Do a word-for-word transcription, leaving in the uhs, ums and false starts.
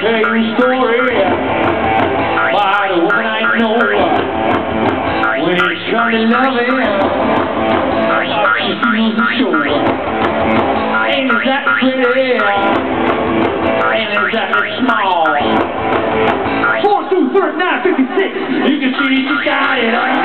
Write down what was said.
tell you a story about a woman I know. When it's come to loving, she feels the shore. Ain't exactly pretty, ain't exactly small. Four, two, three, nine, fifty-six. You can see she got it all.